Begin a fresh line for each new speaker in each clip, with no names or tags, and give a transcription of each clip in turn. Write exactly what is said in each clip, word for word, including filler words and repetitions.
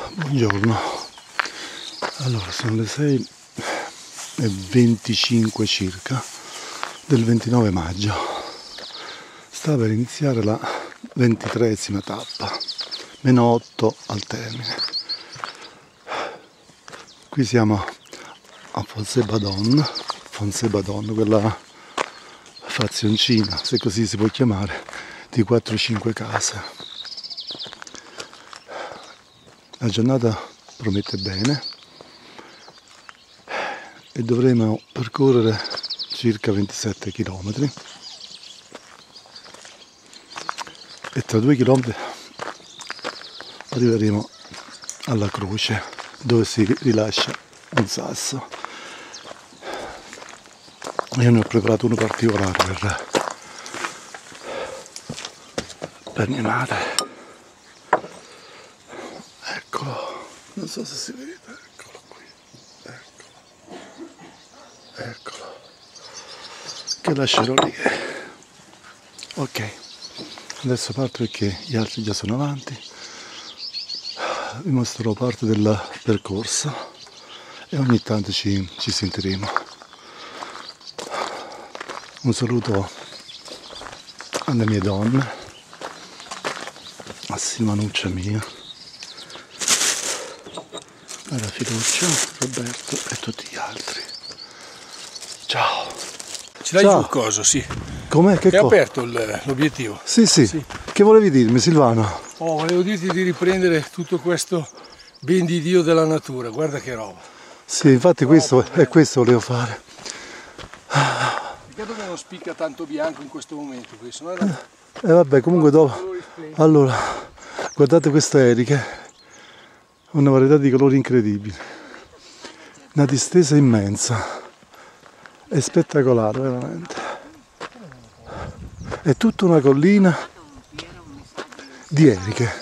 Buongiorno, allora sono le sei e venticinque circa del ventinove maggio, sta per iniziare la ventitreesima tappa, meno otto al termine. Qui siamo a Fonsebadon, Fonsebadon, quella frazioncina, se così si può chiamare, di quattro cinque case. La giornata promette bene e dovremo percorrere circa ventisette chilometri e tra due chilometri arriveremo alla croce dove si rilascia un sasso. Io ne ho preparato uno particolare per, per mia madre. Eccolo, non so se si vede, eccolo qui, eccolo, eccolo, che lascerò lì. Ok, adesso parto perché gli altri già sono avanti, vi mostrerò parte del percorso e ogni tanto ci, ci sentiremo. Un saluto alle mie donne, a Simanuccia mia, alla Fiducia, Roberto e tutti gli altri. Ciao.
Ce l'hai giù il coso, sì.
Com'è? Che
È
co-
aperto il- l'obiettivo.
Sì, sì,
Sì.
Che volevi dirmi, Silvano?
Oh, volevo dirti di riprendere tutto questo ben di Dio della natura, guarda che roba.
Sì, infatti questo è questo volevo fare.
Peccato che non spicca tanto bianco in questo momento, qui, sennò era
E vabbè, comunque dopo.
colori splendidi.
Allora, guardate queste eriche, una varietà di colori incredibili, una distesa immensa, è spettacolare veramente. È tutta una collina di eriche.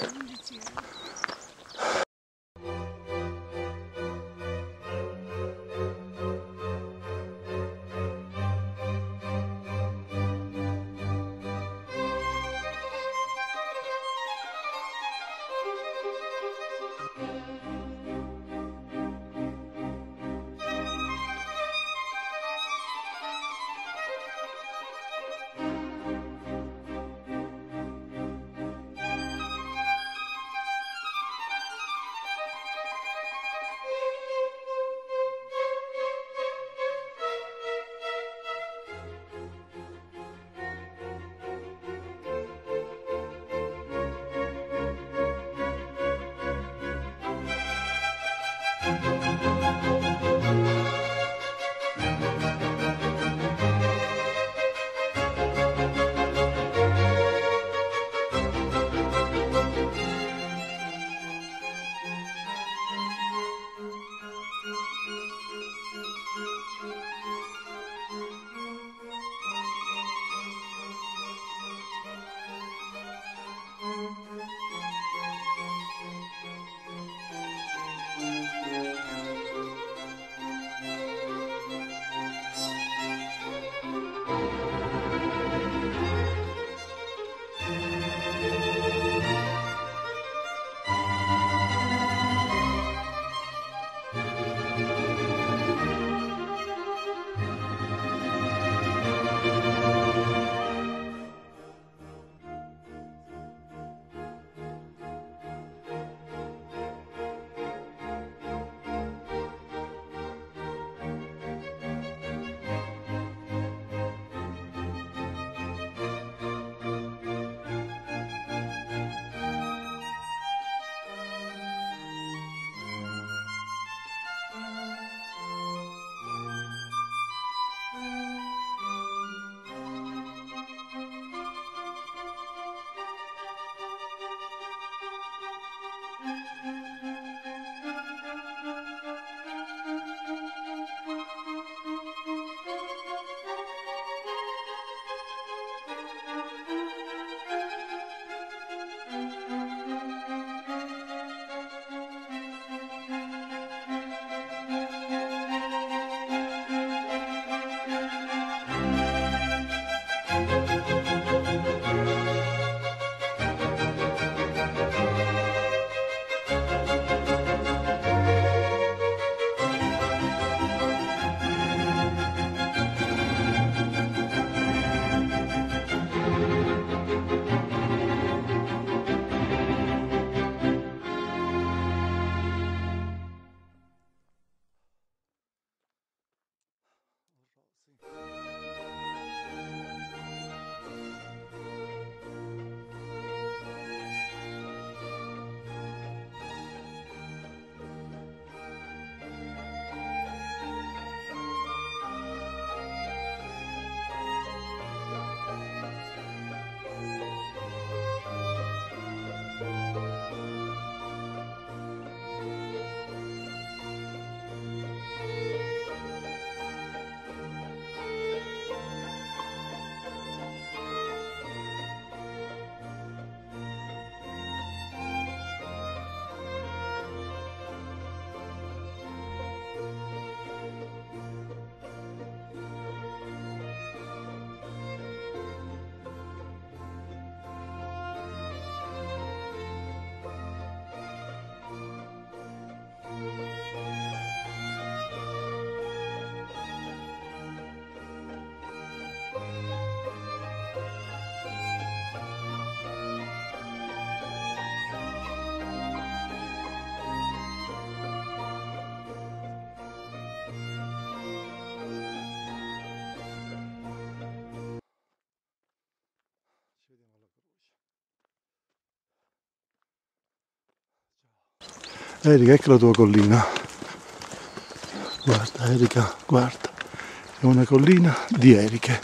Erika, ecco la tua collina. Guarda Erika, guarda. È una collina di Eriche.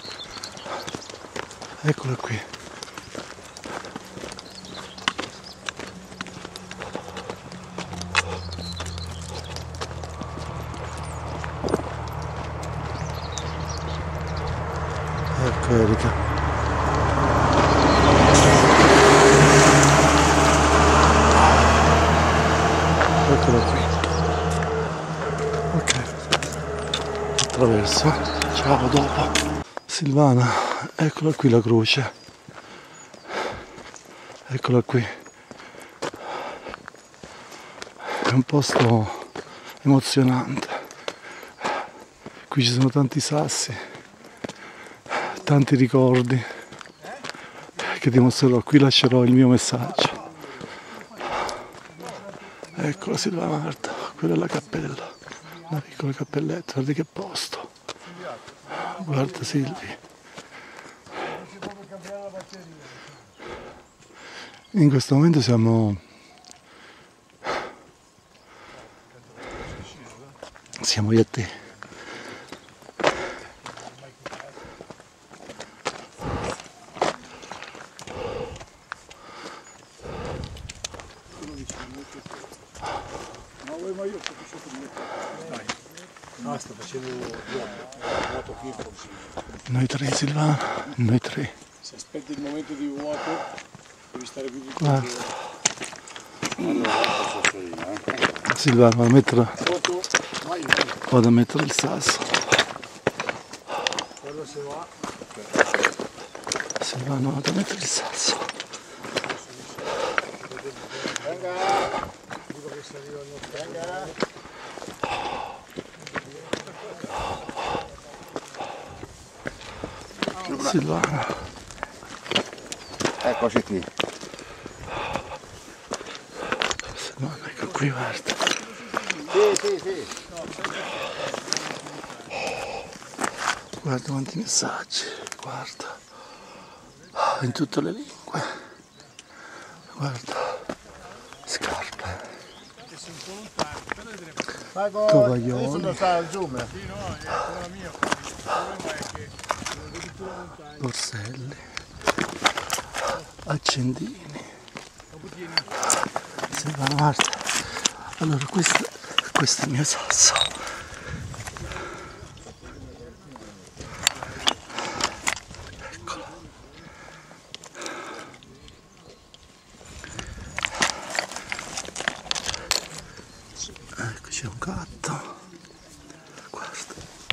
Eccola qui. Ecco Erika. Eccola qui. Ok. Attraverso. Ciao, dopo. Silvana, eccola qui la croce. Eccola qui. È un posto emozionante. Qui ci sono tanti sassi, tanti ricordi che ti mostrerò. Qui lascerò il mio messaggio. Eccola Silvana, guarda, quella è la cappella, una piccola cappelletta, guarda che posto. Guarda Silvi. In questo momento siamo siamo io e te.
Basta, facevo vuoto qui così.
Noi tre Silvana, noi tre.
Se aspetti il momento di vuoto, devi stare più di tutto.
Guarda. Silvana, vado a mettere,
Vuoto, vai, vai.
vado a mettere il sasso.
Quello se va.
Silvana, vado a mettere il sasso.
Venga! Dico che si arriva il nostro. Venga!
Silvana.
Eccoci qui.
Silvana, ecco qui, guarda.
Sì, sì, sì.
Guarda quanti messaggi, guarda. In tutte le lingue. Guarda. Scarpe. Tovaglioli.
Adesso non sta al zoom.
Borselli. Accendini. Silvana, guarda. Allora questo, questo è il mio sasso. Eccolo. Ecco, c'è un gatto. Guarda.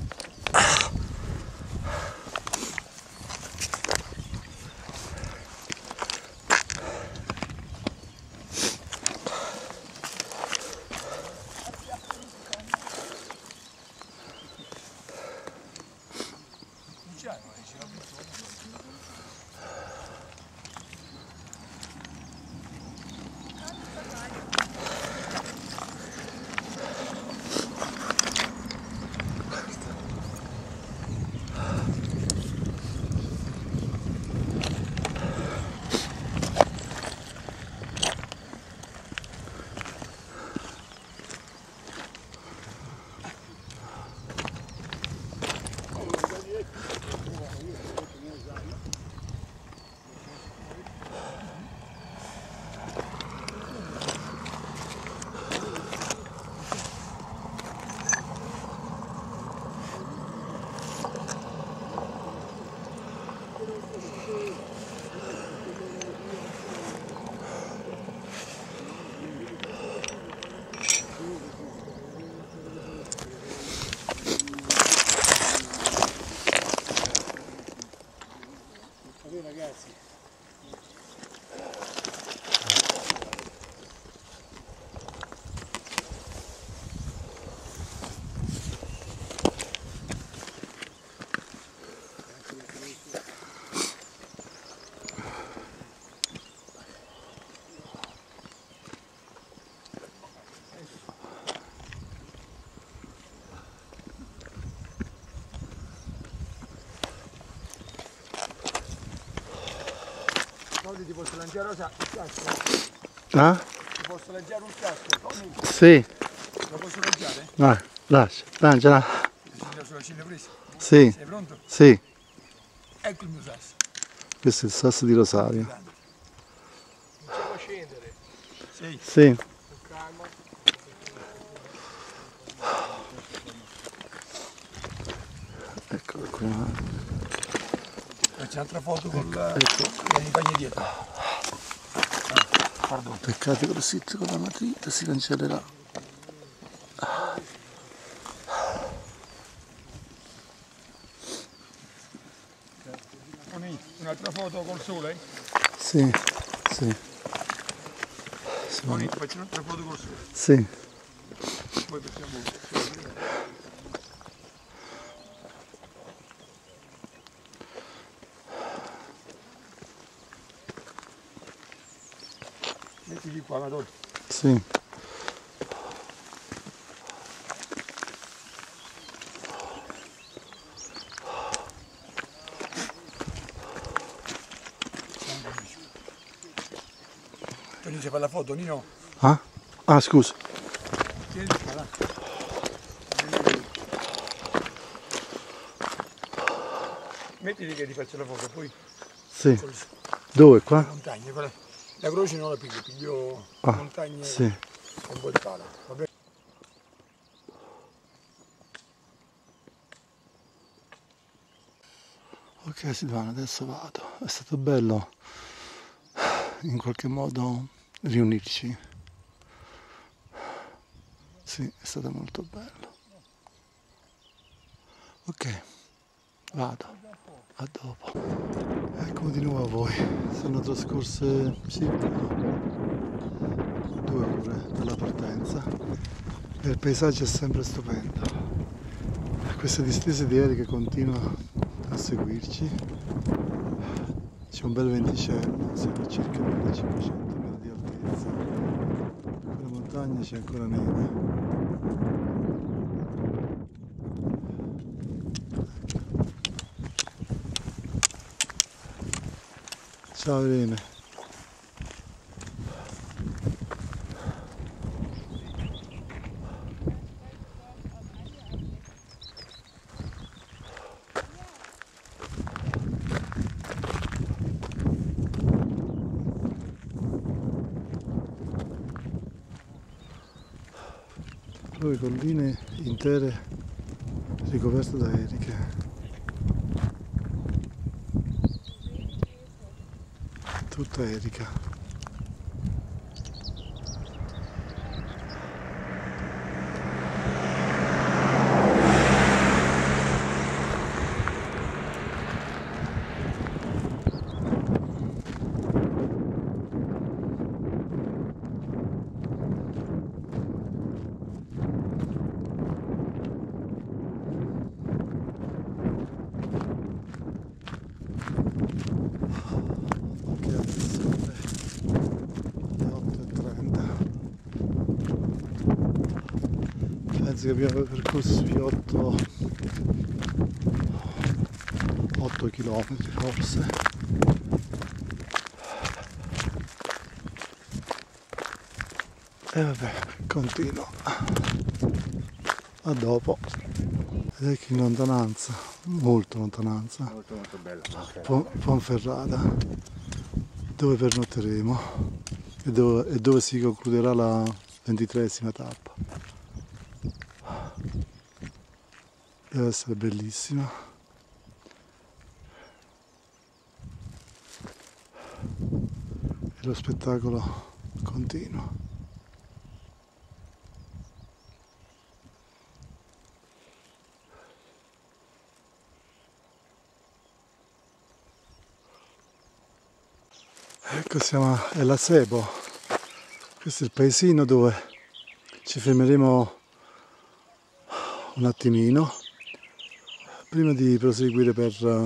Ragazzi. Ti posso lanciare rosa?
Ah?
posso lanciare un sasso?
Sì.
Lo posso lanciare?
Vai, lascia, lanciala.
Sulla ciglia presa?
Sì.
Sei pronto?
Sì.
Ecco il mio sasso.
Questo è il sasso di Rosario.
Cominciamo a scendere. Sì.
Sì.
Con calma.
Eccolo qui.
C'è un'altra foto con la compagnia dietro. Ah, pardon.
Peccato che lo sito con la matita si cancellerà.
Un'altra foto col sole?
Sì, sì.
Tony, faccio un'altra foto col sole.
Sì.
Poi possiamo... Mettili qua, Madonna.
Sì.
Tony, c'è per la foto, Nino?
Ah? Ah, scusa.
Tieni qua, là. Mettili che ti faccio la foto, poi...
Sì. Dove qua?
Montagne, quella... La croce non la piglio, piglio
Ah,
montagne
sì.
con quel palo. Vabbè.
Ok Silvano, adesso vado. È stato bello in qualche modo riunirci. Sì, è stato molto bello. Ok, vado. A dopo. Eccomi di nuovo a voi. Sono trascorse circa due ore dalla partenza e il paesaggio è sempre stupendo. Questa distesa di aerei che continua a seguirci. C'è un bel venticello, siamo a circa millecinquecento metri di altezza. Quella montagna c'è ancora neve. Ciao Irene. Poi colline intere ricoperte da eriche. Tutta erica. Ok, adesso le otto e trenta. Penso che abbiamo percorso sui otto chilometri forse. E vabbè, continuo. A dopo. Ed ecco in lontananza, molto lontananza,
Molto molto bello.
Pon- Ponferrada, dove pernotteremo e dove, e dove si concluderà la ventitreesima tappa. Deve essere bellissima. E lo spettacolo continua. Ecco, siamo a El Acebo. Questo è il paesino dove ci fermeremo un attimino prima di proseguire per uh,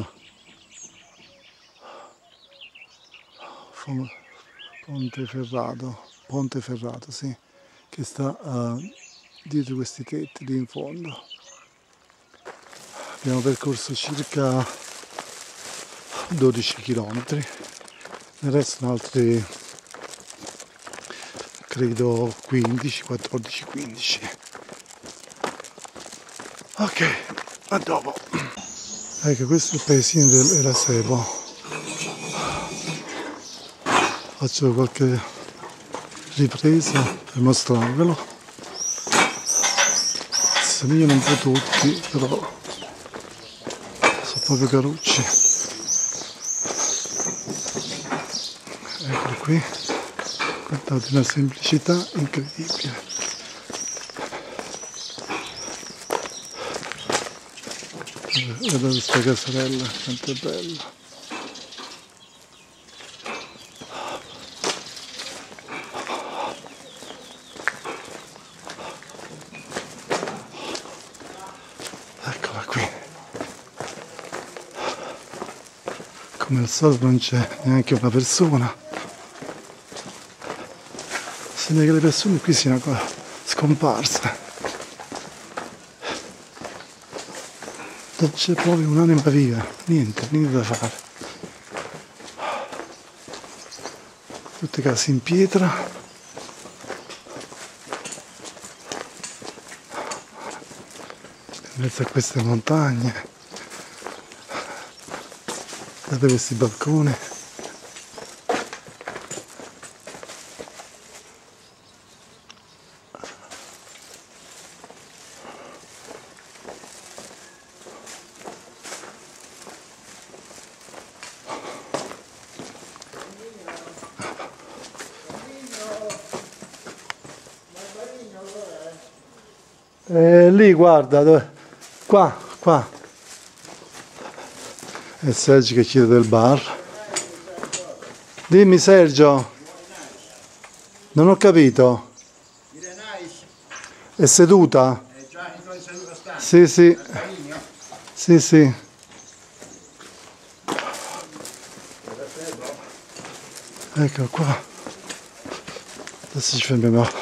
Ponteferrado, Ponteferrado, sì, che sta uh, dietro questi tetti lì in fondo. Abbiamo percorso circa dodici chilometri, ne restano altri credo quindici, quattordici, quindici. Ok, a dopo. Ecco, questo è il paesino dell'Erasebo. Faccio qualche ripresa per mostrarvelo. Somigliano un po' tutti, però sono proprio carucci. Eccolo qui. Guardate, una semplicità incredibile. Guardate questa casarella, quanto è bella. Eccola qui. Come al solito non c'è neanche una persona. Sembra che le persone qui siano scomparse. Non c'è proprio un'anima viva, niente, niente da fare. Tutte case in pietra. In mezzo a queste montagne. Guardate questi balconi. Eh, lì guarda, dove? Qua, qua. È Sergio che chiede del bar. Dimmi Sergio. Non ho capito. È seduta?
È già in seduta sta.
Sì, sì. Sì, sì. Ecco qua. Adesso ci fermiamo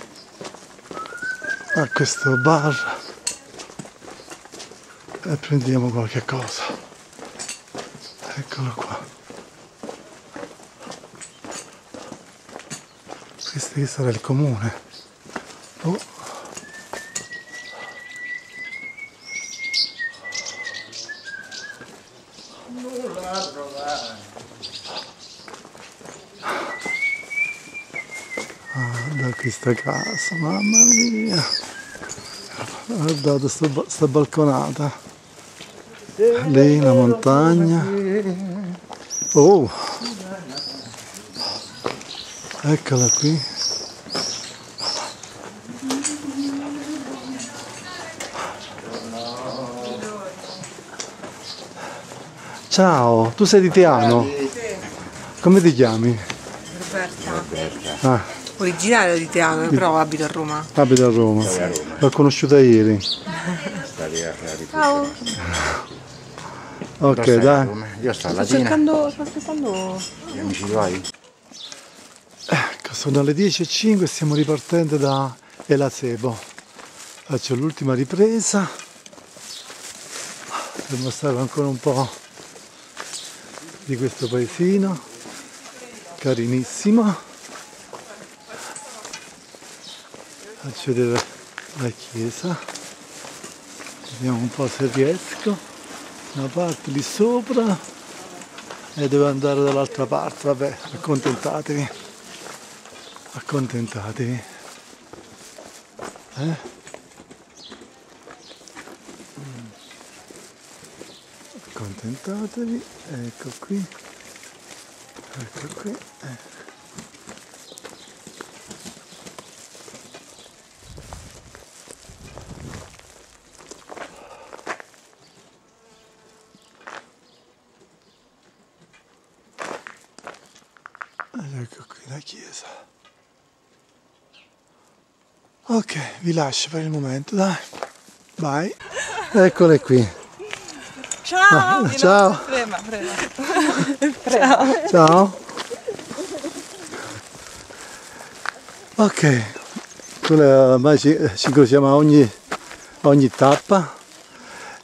a questo bar e prendiamo qualche cosa. Eccolo qua. Questo qui sarà il comune. Oh.
Nulla da trovare.
Ah, da questa casa, mamma mia. Guardate sta, sta balconata. Lì la montagna. Oh! Eccola qui. Ciao, tu sei di Teano?
Sì.
Come ti chiami?
Roberta.
Roberta.
Ah,
Originaria di Teano, però abito a Roma.
abito a Roma.
Dove a Roma?
L'ho conosciuta ieri.
Sta lì a fare
Ciao.
Ok, dai.
Io sto a
Sto
Latina.
cercando, sto aspettando.
Gli amici tuoi?
Ecco, sono le dieci e cinque e stiamo ripartendo da Erasebo. Faccio l'ultima ripresa per mostrarvi ancora un po' di questo paesino carinissimo. Faccio vedere la chiesa, vediamo un po' se riesco. Una parte lì sopra e devo andare dall'altra parte, vabbè, accontentatevi, accontentatevi, eh? Accontentatevi, ecco qui, ecco qui, eh. Ecco qui la chiesa. Ok, vi lascio per il momento, dai. Bye. Eccole qui.
Ciao!
Ah, ciao.
Prima, prima. Ciao.
Ciao. Ok, quella ormai ci, ci incrociamo a ogni, a ogni tappa.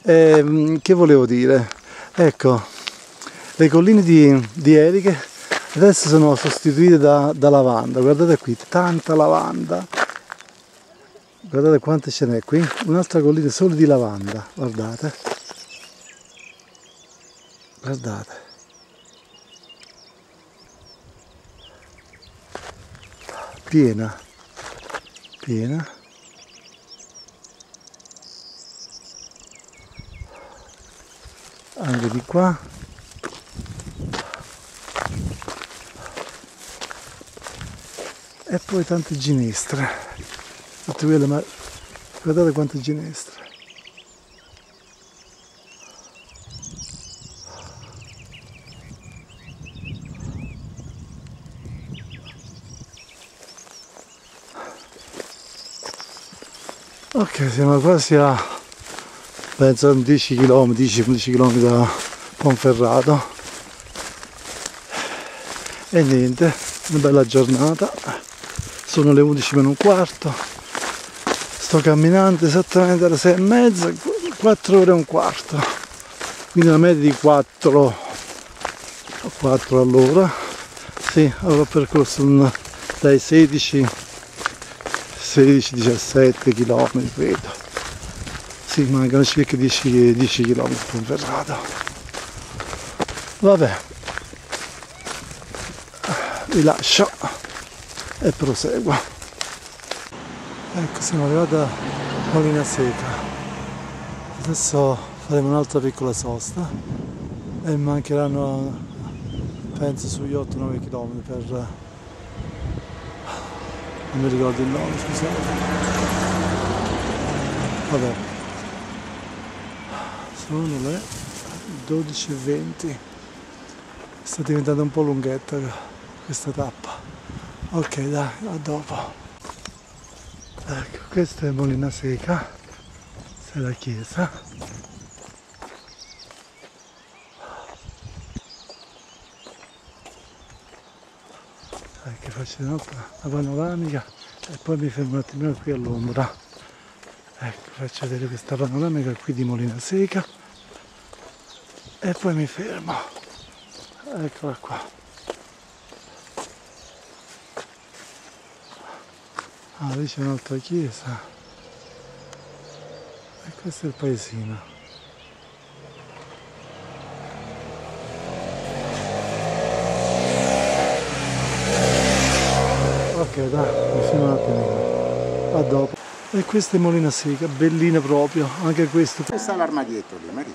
E, che volevo dire? Ecco, le colline di, di Erike Adesso sono sostituite da, da lavanda, guardate qui, tanta lavanda. Guardate quante ce n'è qui, un'altra collina solo di lavanda, guardate. Guardate. Piena, piena. Anche di qua. E poi tante ginestre. Tutte quelle, ma guardate quante ginestre. Ok, siamo quasi a penso dieci chilometri, dieci undici chilometri da Ponferrato. E niente, una bella giornata. Sono le undici meno un quarto. Sto camminando esattamente alle sei e mezza, quattro ore e un quarto. Quindi una media di quattro, quattro all'ora. Sì, avrò percorso un, dai sedici, sedici diciassette chilometri, credo. Sì, mancano circa dieci, dieci chilometri a Ponferrato. Vabbè, vi lascio e proseguo. Ecco, siamo arrivati a Molina Seca. Adesso faremo un'altra piccola sosta e mancheranno, penso, sugli otto nove chilometri per... non mi ricordo il nome, scusate. Vabbè. Sono le dodici e venti. Sta diventando un po' lunghetta questa tappa. Ok, dai, a dopo. Ecco, questa è Molina Seca, questa è la chiesa. Ecco, faccio un'altra panoramica e poi mi fermo un attimino qui all'ombra. Ecco, faccio vedere questa panoramica qui di Molina Seca e poi mi fermo. Eccola qua. Ah, lì c'è un'altra chiesa e questo è il paesino. Ok, dai, mi fermo un attimo. A dopo. E questa è Molina Seca, bellina proprio, anche questo.
Dove sta l'armadietto lì, Maria?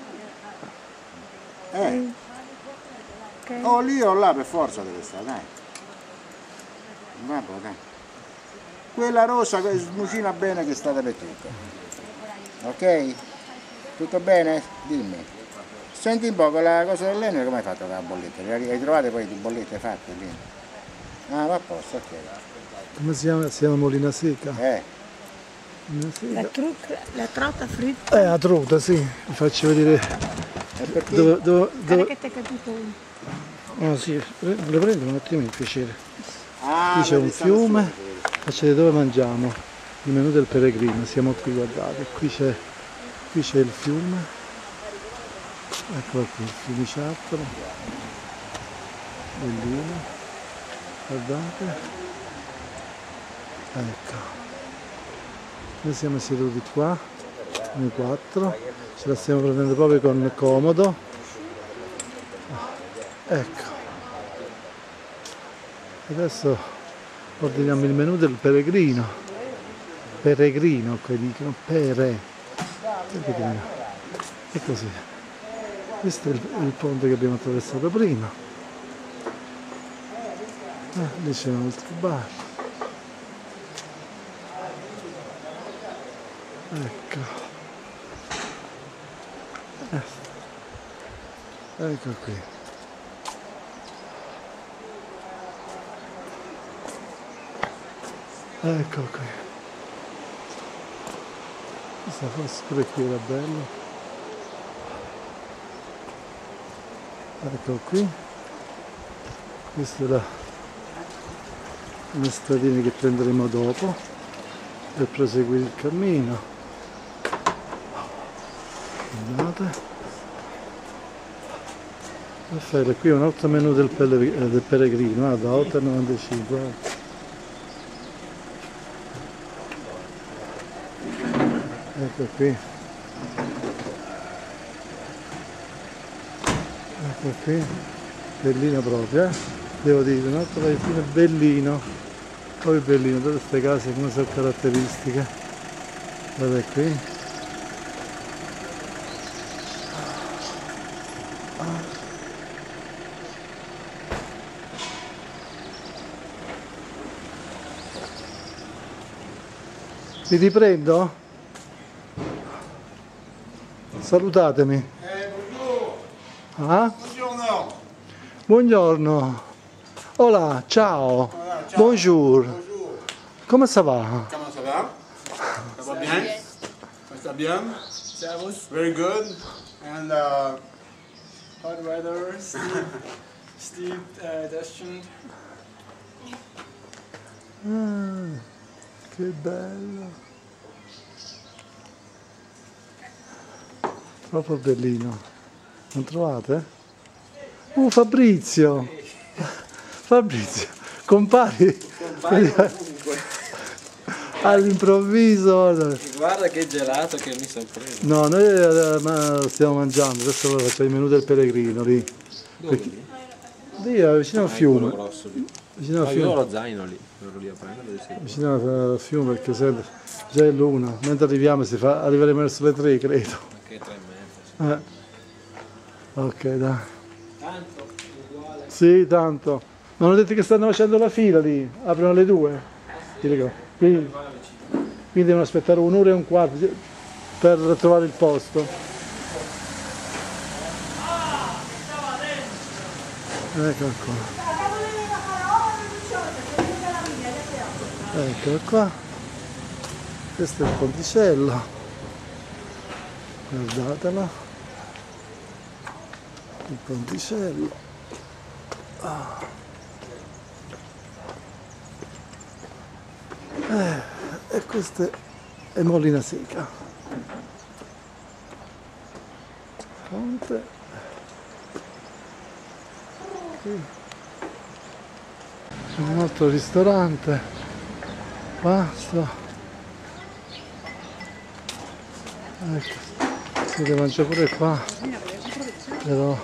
Eh?
Ok.
O lì o là per forza deve stare, dai. Vabbè, dai. Quella rosa smucina bene che sta dappertutto. Ok? Tutto bene? Dimmi. Senti un po', quella cosa dell'Enel come hai fatto con la bolletta? Hai trovato poi le bollette fatte lì? Ah, va a posto, ok.
Come si chiama? Si chiama Molina Seca?
Eh.
Molina
La,
Seca.
truc, la trota fritta.
Eh, a trota, sì. Vi faccio vedere
E perché?
dove... dove,
Guarda
dove...
che ti è caduto uno.
Ah sì, le prendo un attimo il piacere.
Ah,
Qui c'è un
vedi, stanno
fiume,
solo.
faccio vedere dove mangiamo. Il menù del peregrino, siamo qui, guardate. Qui c'è qui c'è il fiume. Eccolo qui, il fiumiciattolo. Bellino. Guardate. Ecco. Noi siamo seduti qua, noi quattro. Ce la stiamo prendendo proprio con comodo. Ecco. Adesso ordiniamo il menù del peregrino. Peregrino, qua dicono pere. Peregrino. E così. Questo è il, il ponte che abbiamo attraversato prima. Ah, lì c'è un altro bar. Ecco. Eh. Ecco qui. Ecco qui. Questa forse pure qui era bello. Ecco qui. Questa è la, le stradine che prenderemo dopo per proseguire il cammino. Guardate. Raffaele, qui è un altro menù del, pellegr- del peregrino, ah, da otto e novantacinque. Eh. Ecco qui. Ecco qui. Bellino proprio, eh? Devo dire, un altro paesino bellino. Poi bellino, tutte queste case come sono caratteristiche. Guarda qui. Vi riprendo? Salutatemi.
Eh, buongiorno.
Ah?
Buongiorno.
Buongiorno. Hola, ciao.
Voilà, ciao.
Bonjour.
Bonjour.
Come ça va?
Comment ça va? Ça va bien? Ça va bien?
Servus.
Very good. And uh,
Hot weather, steep, steep uh, descent.
Ah, che bello. Proprio bellino. Non trovate? Uh, Fabrizio. Fabrizio, compari? All'improvviso.
Guarda che gelato che mi sono preso.
No, noi eh, ma stiamo mangiando, adesso allora facciamo il menù del peregrino lì. Perché- Lì è vicino al fiume.
Grosso lì.
Vicino al
Ma io ho
fiume.
lo zaino lì, vado lì a prendere. Sì.
Vicino al fiume perché sente, già è l'una. Mentre arriviamo si fa, arriveremo verso le tre credo.
Anche tre e mezza.
Eh. Ok, dai.
Tanto, uguale.
Sì, tanto. Ma hanno detto che stanno facendo la fila lì, aprono alle due. Ti dico. Quindi, quindi devono aspettare un'ora e un quarto per trovare il posto. Eccolo qua. Eccolo qua. Questo è il ponticello. Guardatelo. Il ponticello. Ah. Eh, e questa è Molina Seca. Fonte. Qui. C'è un altro ristorante. Qua sto. Ecco. Si deve mangiare pure qua. Però.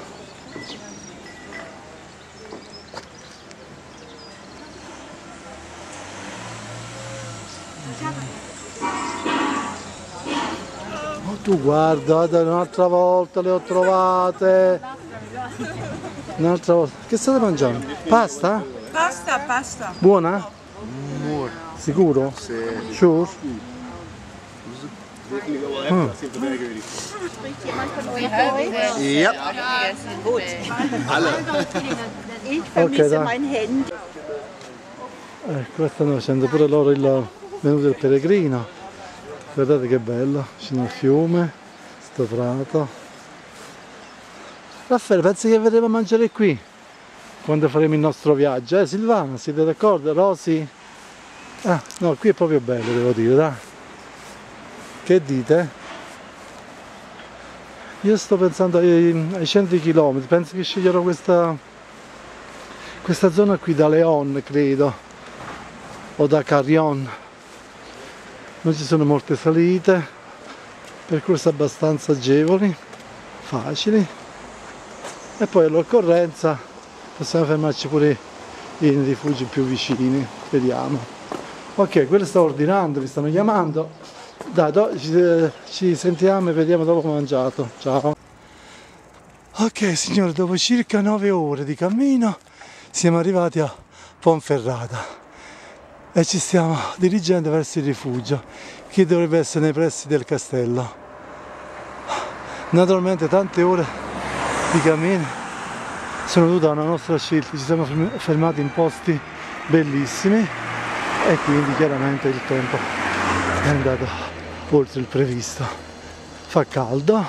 Oh, tu guarda, guarda, un'altra volta le ho trovate. Un'altra volta. Che state mangiando? Pasta?
Pasta, pasta.
Buona? Sicuro? Sì. Sure? Mm.
Ja.
Ich
Okay,
vermisse
da.
mein Handy.
Eh, qua stanno facendo pure loro il menù del peregrino. Guardate che bello, vicino al fiume, sto prato. Raffaele, pensi che verremo a mangiare qui? Quando faremo il nostro viaggio, eh Silvana, siete d'accordo? Rosy? Ah, no, qui è proprio bello, devo dire, dai. Che dite? Io sto pensando ai, ai cento chilometri, penso che sceglierò questa, questa zona qui da Leon, credo, o da Carrion. Non ci sono molte salite, percorsi abbastanza agevoli, facili, e poi all'occorrenza possiamo fermarci pure in rifugi più vicini, vediamo. Ok, quello sta ordinando, vi stanno chiamando. Dai, do, ci, ci sentiamo e vediamo dopo come ho mangiato. Ciao. Ok signore, dopo circa nove ore di cammino siamo arrivati a Ponferrata e ci stiamo dirigendo verso il rifugio che dovrebbe essere nei pressi del castello. Naturalmente tante ore di cammino sono dovute a una nostra scelta, ci siamo fermati in posti bellissimi e quindi chiaramente il tempo è andato oltre il previsto. Fa caldo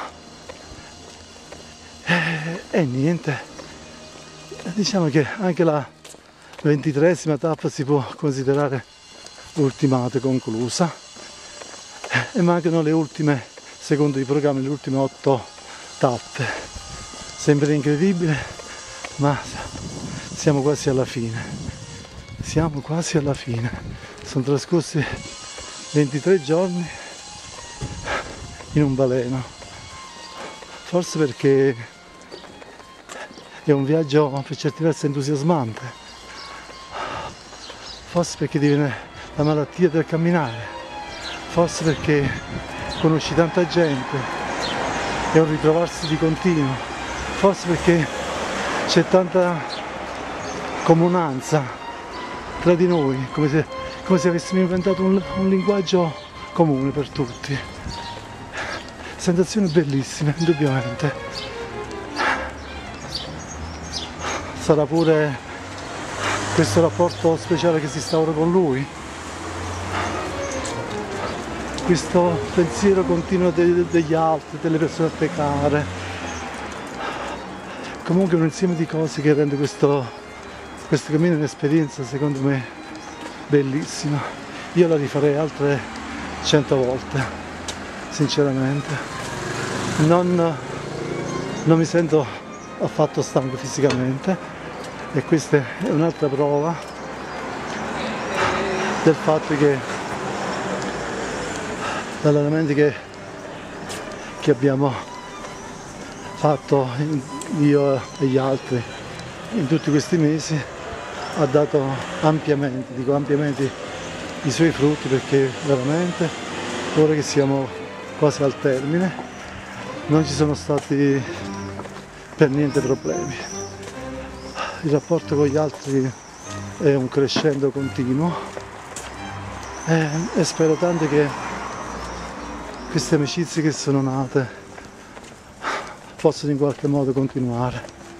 e, e niente, diciamo che anche la ventitreesima tappa si può considerare ultimata e conclusa e mancano le ultime, secondo i programmi, le ultime otto tappe. Sempre incredibile ma siamo quasi alla fine, siamo quasi alla fine, sono trascorsi ventitré giorni in un baleno, forse perché è un viaggio per certi versi entusiasmante, forse perché ti viene la malattia del camminare, forse perché conosci tanta gente, è un ritrovarsi di continuo, forse perché c'è tanta comunanza tra di noi, come se, come se avessimo inventato un, un linguaggio comune per tutti. Sensazioni bellissime, indubbiamente. Sarà pure questo rapporto speciale che si instaura con lui, questo pensiero continuo de- degli altri, delle persone a te care. Comunque un insieme di cose che rende questo, questo cammino un'esperienza secondo me bellissima. Io la rifarei altre cento volte, sinceramente. Non, non mi sento affatto stanco fisicamente e questa è un'altra prova del fatto che l'allenamento che, che abbiamo fatto io e gli altri in tutti questi mesi ha dato ampiamente, dico ampiamente, i suoi frutti, perché veramente ora che siamo quasi al termine non ci sono stati per niente problemi. Il rapporto con gli altri è un crescendo continuo e, e spero tanto che queste amicizie che sono nate possano in qualche modo continuare.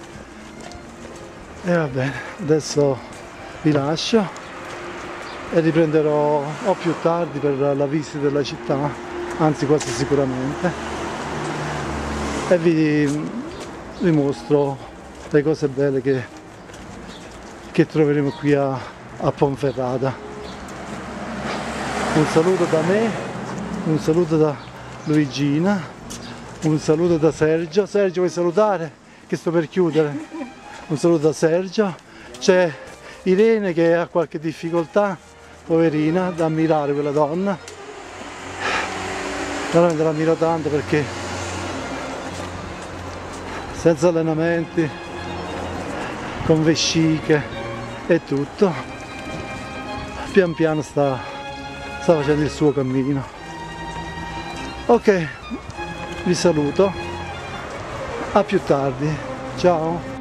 E va bene, adesso vi lascio e riprenderò o più tardi per la visita della città, anzi quasi sicuramente, e vi, vi mostro le cose belle che, che troveremo qui a, a Ponferrada. Un saluto da me, un saluto da Luigina, un saluto da Sergio. Sergio, vuoi salutare? Che sto per chiudere. Un saluto da Sergio. C'è Irene che ha qualche difficoltà, poverina, da ammirare quella donna. Veramente l'ammiro tanto perché senza allenamenti, con vesciche e tutto, pian piano sta, sta facendo il suo cammino. Ok, vi saluto, a più tardi, ciao!